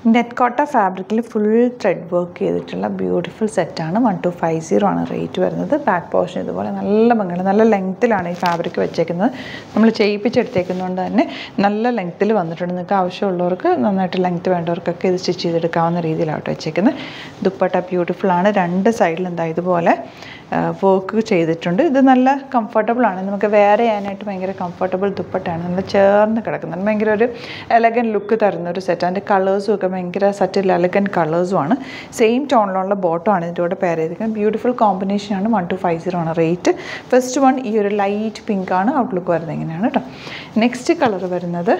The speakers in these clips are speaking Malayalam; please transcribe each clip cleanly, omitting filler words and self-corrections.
നെറ്റ് കോട്ട ഫാബ്രിക്കിൽ ഫുൾ ത്രെഡ് വർക്ക് ചെയ്തിട്ടുള്ള ബ്യൂട്ടിഫുൾ സെറ്റാണ്. 1250 ആണ് റേറ്റ് വരുന്നത്. ബാക്ക് പോർഷൻ ഇതുപോലെ നല്ല ഭംഗിയാണ്, നല്ല ലെങ്ത്തിലാണ് ഈ ഫാബ്രിക് വെച്ചേക്കുന്നത്. നമ്മൾ ചെയ്യിപ്പിച്ചെടുത്തേക്കുന്നതുകൊണ്ട് തന്നെ നല്ല ലെങ്ത്തിൽ വന്നിട്ടുണ്ട്. നിങ്ങൾക്ക് ആവശ്യമുള്ളവർക്ക്, നന്നായിട്ട് ലെങ്ത്ത് വേണ്ടവർക്കൊക്കെ ഇത് സ്റ്റിച്ച് ചെയ്തെടുക്കാവുന്ന രീതിയിലാട്ടോ വെച്ചേക്കുന്നത്. ദുപ്പട്ട ബ്യൂട്ടിഫുള്ളാണ്. രണ്ട് സൈഡിലും എന്താ ഇതുപോലെ വർക്ക് ചെയ്തിട്ടുണ്ട്. ഇത് നല്ല കംഫർട്ടബിളാണ്, നമുക്ക് വെയർ ചെയ്യാനായിട്ട് ഭയങ്കര കംഫർട്ടബിൾ ദുപ്പട്ടയാണ്. നല്ല ചേർന്ന് കിടക്കുന്നത്, ഭയങ്കര ഒരു എലഗൻ ലുക്ക് തരുന്ന ഒരു സെറ്റ്. അതിൻ്റെ കളേഴ്സും ഒക്കെ ഭയങ്കര സറ്റിൽ എലഗൻ കളേഴ്സുമാണ്. സെയിം ടോണിലുള്ള ബോട്ടമാണ് ഇതിൻ്റെ കൂടെ പെയർ ചെയ്തിരിക്കുന്നത്. ബ്യൂട്ടിഫുൾ കോമ്പിനേഷനാണ്. 1250 ആണ് റേറ്റ്. ഫസ്റ്റ് വൺ ഈ ഒരു ലൈറ്റ് പിങ്ക് ആണ് ഔട്ട്ലുക്ക് വരുന്നത്. ഇങ്ങനെയാണ് കേട്ടോ. നെക്സ്റ്റ് കളർ വരുന്നത്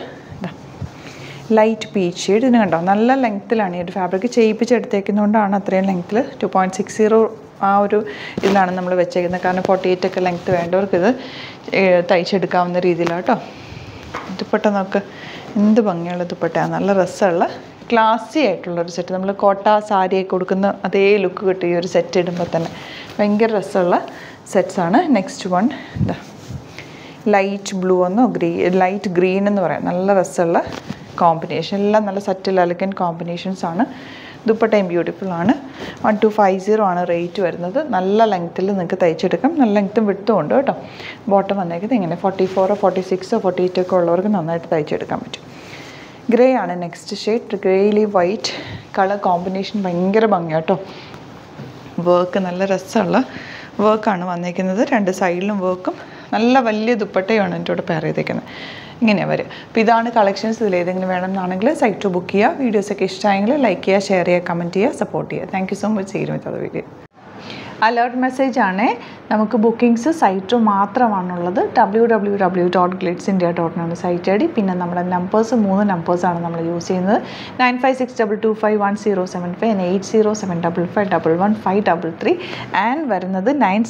ലൈറ്റ് പീച്ച് ഷെയ്ഡ്. ഇതിന് കണ്ടോ നല്ല ലെങ്ത്തിലാണ് ഈ ഒരു ഫാബ്രിക് ചെയ്യിപ്പിച്ചെടുത്തേക്കുന്നതുകൊണ്ടാണ് അത്രയും ലെങ്ത്തിൽ 2.60 ആ ഒരു ഇതിലാണ് നമ്മൾ വെച്ചേക്കുന്നത്. കാരണം 48 ഒക്കെ ലെങ്ത്ത് വേണ്ടവർക്ക് ഇത് തയ്ച്ചെടുക്കാവുന്ന രീതിയിലാണ് കേട്ടോ. ദുപ്പട്ട നോക്ക്, എന്ത് ഭംഗിയുള്ള ദുപ്പട്ടയാണ്, നല്ല രസമുള്ള ക്ലാസി ആയിട്ടുള്ളൊരു സെറ്റ്. നമ്മൾ കോട്ട സാരിയൊക്കെ കൊടുക്കുന്ന അതേ ലുക്ക് കിട്ടും ഈ ഒരു സെറ്റ് ഇടുമ്പോൾ തന്നെ. ഭയങ്കര രസമുള്ള സെറ്റ്സാണ്. നെക്സ്റ്റ് വൺ ഇതാ ലൈറ്റ് ബ്ലൂ എന്നോ ലൈറ്റ് ഗ്രീൻ എന്ന് പറയാം. നല്ല രസമുള്ള കോമ്പിനേഷൻ, എല്ലാം നല്ല സറ്റിൽ എലഗൻ കോമ്പിനേഷൻസാണ്. ദുപ്പട്ടയും ബ്യൂട്ടിഫുള്ളാണ്. 1250 ആണ് റേറ്റ് വരുന്നത്. നല്ല ലെങ്ത്തിൽ നിങ്ങൾക്ക് തയ്ച്ചെടുക്കാം. നല്ല ലെങ്ത്തും വിട്ടും ഉണ്ട് കേട്ടോ. ബോട്ടം വന്നേക്കുന്നത് ഇങ്ങനെ 44, 46, 48 ഒക്കെ ഉള്ളവർക്ക് നന്നായിട്ട് തയ്ച്ചെടുക്കാൻ പറ്റും. ഗ്രേ ആണ് നെക്സ്റ്റ് ഷെയ്ഡ്. ഗ്രേയിലി വൈറ്റ് കളർ കോമ്പിനേഷൻ ഭയങ്കര ഭംഗിയാണ് കേട്ടോ. വർക്ക് നല്ല രസമുള്ള വർക്കാണ് വന്നേക്കുന്നത്. രണ്ട് സൈഡിലും വർക്കും നല്ല വലിയ ദുപ്പട്ടയാണ് എൻ്റെ കൂടെ പെയർ ചെയ്തേക്കുന്നത്. ഇങ്ങനെയാണ് വരും. അപ്പോൾ ഇതാണ് കളക്ഷൻസ്. ഇതിലേതെങ്കിലും വേണമെന്നാണെങ്കിൽ സൈറ്റ് ബുക്ക് ചെയ്യുക. വീഡിയോസൊക്കെ ഇഷ്ടമായെങ്കിൽ ലൈക്ക് ചെയ്യുക, ഷെയർ ചെയ്യുക, കമൻറ്റ് ചെയ്യുക, സപ്പോർട്ട് ചെയ്യുക. Thank you so much. See you with other video. Alert message ആണ്. നമുക്ക് ബുക്കിംഗ്സ് സൈറ്റ് മാത്രമാണുള്ളത്. www.glitzindia.in ആണ് സൈറ്റ് ഐ ഡി. പിന്നെ നമ്മുടെ നമ്പേഴ്സ് 3 നമ്പേഴ്സാണ് നമ്മൾ യൂസ് ചെയ്യുന്നത്. 9562251075 and 8075551533 ആൻഡ് വരുന്നത്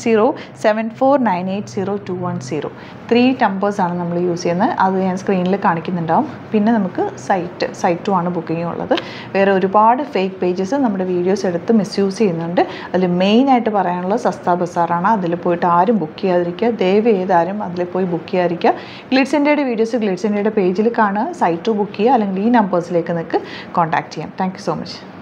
9074980210. 3 നമ്പേഴ്സാണ് നമ്മൾ യൂസ് ചെയ്യുന്നത്. അത് ഞാൻ സ്ക്രീനിൽ കാണിക്കുന്നുണ്ടാവും. പിന്നെ നമുക്ക് സൈറ്റും ആണ് ബുക്കിംഗ് ഉള്ളത്. വേറെ ഒരുപാട് ഫേക്ക് പേജസ് നമ്മുടെ വീഡിയോസ് എടുത്ത് മിസ്യൂസ് ചെയ്യുന്നുണ്ട്. അതിൽ മെയിനായിട്ട് പറയാനുള്ളത് സസ്ത ബസാറാണ്. അതിൽ പോയിട്ട് ആരും ബുക്ക് ചെയ്യാതിരിക്കുക. ദയവ് ചെയ്താരും അതിൽ പോയി ബുക്ക് ചെയ്യാതിരിക്കുക. ഗ്ലിറ്റ്സ് ഇന്ത്യയുടെ വീഡിയോസ് ഗ്ലിറ്റ്സ് ഇന്ത്യയുടെ പേജിൽ കാണുക, സൈറ്റ് ബുക്ക് ചെയ്യുക, അല്ലെങ്കിൽ ഈ നമ്പേഴ്സിലേക്ക് നിങ്ങൾക്ക് കോൺടാക്ട് ചെയ്യാം. Thank you so much.